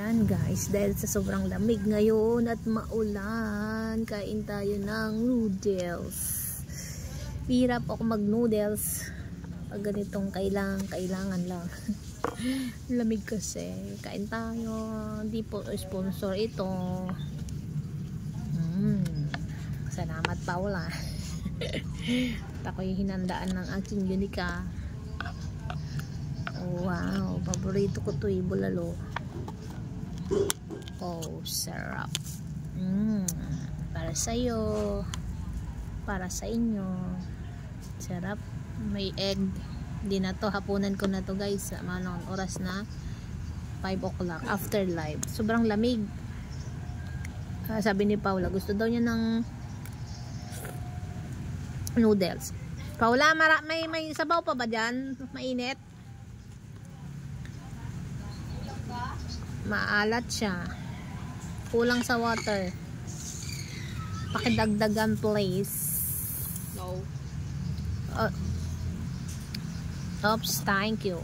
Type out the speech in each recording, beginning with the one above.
Ayan guys, dahil sa sobrang lamig ngayon at maulan, kain tayo ng noodles. Hirap ako mag noodles pag ganitong kailangan lang. Lamig kasi. Kain tayo. Hindi po sponsor ito. Salamat Paula. At ako'y hinandaan ng aking Unica. Wow, paborito ko to bulalo. Oh, sarap. Para sa'yo, para sa inyo. Sarap. May egg. Hindi na to, hapunan ko na to guys. Manong oras na 5 o'clock after live. Sobrang lamig. Sabi ni Paula, gusto daw niya ng noodles. Paula, may sabaw pa ba dyan? Mainit? Maalat siya. Kulang sa water. Pakidagdagan please. No. Oops, thank you.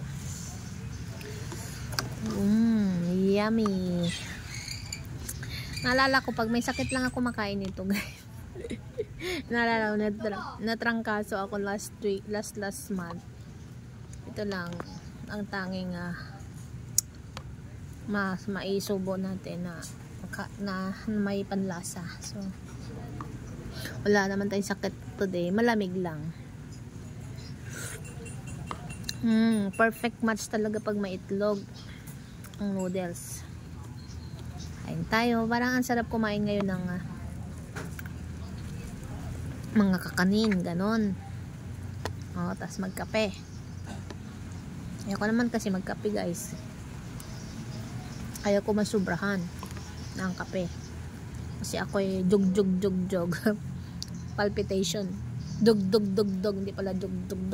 Yummy. Naalala ko pag may sakit lang ako makain nito guys. Naalala ko natrangkaso ako last month. Ito lang ang tanging mas maisubo natin na may panlasa. So wala naman tayong sakit today, malamig lang. Perfect match talaga pag may itlog ang noodles. Kain tayo, parang ang sarap kumain ngayon ng mga kakanin, ganon. Tas magkape. Ayoko naman kasi magkape guys. Ayaw ko masubrahan ng kape. Kasi ako'y jog. Palpitation. Dug. Hindi pala dug.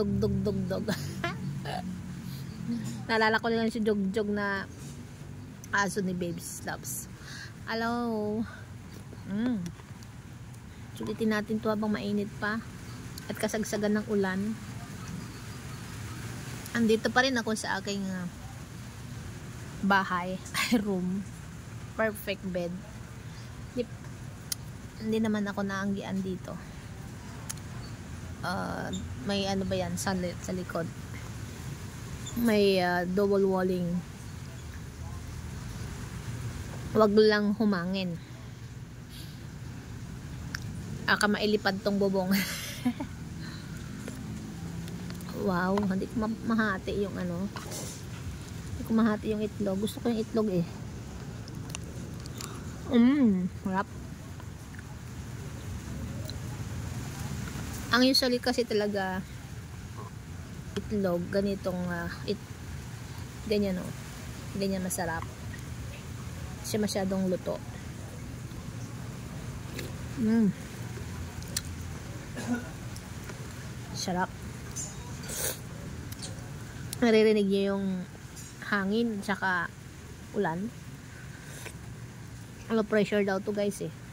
Naalala ko lang si jog na aso ni Baby's Loves. Hello. Sulitin natin to habang mainit pa. At kasagsagan ng ulan. Andito pa rin ako sa aking bahay, room, perfect bed. Hindi naman ako naanggian dito. May ano ba yan sa likod, may double walling. Wag lang humangin, mailipad tong bubong. Wow, hindi ko mahati yung kumahati yung itlog. Gusto ko yung itlog eh. Harap. Ang usually kasi talaga itlog ganitong ganyan ganyan masarap. Kasi masyadong luto. Sarap. Naririnig niyo yung hangin tsaka ulan. Low pressure daw to guys eh.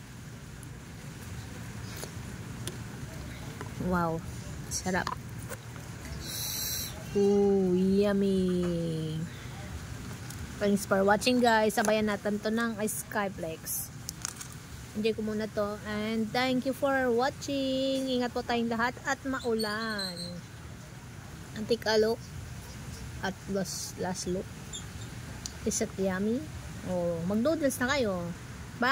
Wow, sarap. Yummy. Thanks for watching guys. Sabayan natin to ng Skyflex. Enjoy ko muna to and thank you for watching. Ingat po tayong lahat at maulan. Antikalo at last look. Is it yummy? Mag-noodles na kayo.